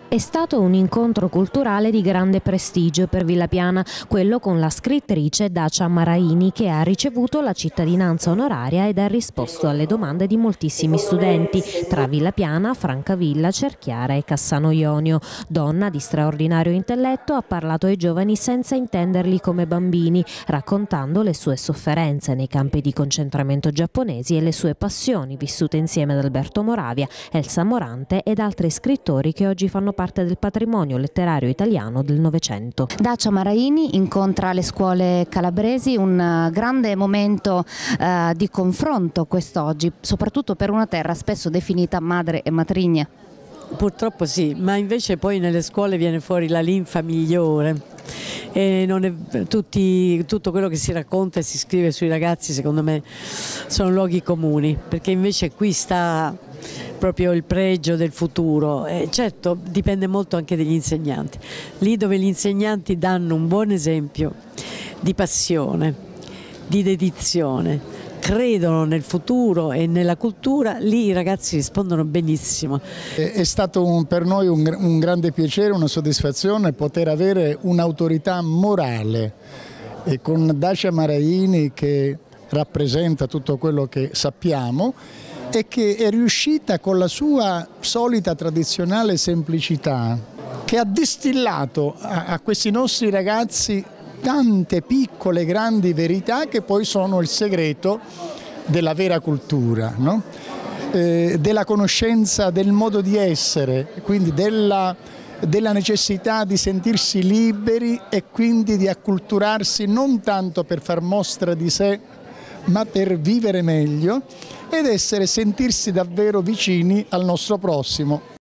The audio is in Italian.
È stato un incontro culturale di grande prestigio per Villapiana, quello con la scrittrice Dacia Maraini, che ha ricevuto la cittadinanza onoraria ed ha risposto alle domande di moltissimi studenti, tra Villapiana, Francavilla, Cerchiara e Cassano Ionio. Donna di straordinario intelletto, ha parlato ai giovani senza intenderli come bambini, raccontando le sue sofferenze nei campi di concentramento giapponesi e le sue passioni vissute insieme ad Alberto Moravia, Elsa Morante ed altri scrittori che oggi fanno parte del patrimonio letterario italiano del Novecento. Dacia Maraini incontra le scuole calabresi, un grande momento di confronto quest'oggi, soprattutto per una terra spesso definita madre e matrigna. Purtroppo sì, ma invece poi nelle scuole viene fuori la linfa migliore e non è, tutto quello che si racconta e si scrive sui ragazzi secondo me sono luoghi comuni, perché invece qui sta proprio il pregio del futuro. Certo, dipende molto anche dagli insegnanti, lì dove gli insegnanti danno un buon esempio di passione, di dedizione, credono nel futuro e nella cultura, lì i ragazzi rispondono benissimo. È stato per noi un grande piacere, una soddisfazione poter avere un'autorità morale e con Dacia Maraini che rappresenta tutto quello che sappiamo e che è riuscita con la sua solita tradizionale semplicità, che ha distillato a questi nostri ragazzi tante piccole grandi verità che poi sono il segreto della vera cultura, no? Della conoscenza del modo di essere, quindi della necessità di sentirsi liberi e quindi di acculturarsi non tanto per far mostra di sé ma per vivere meglio ed sentirsi davvero vicini al nostro prossimo.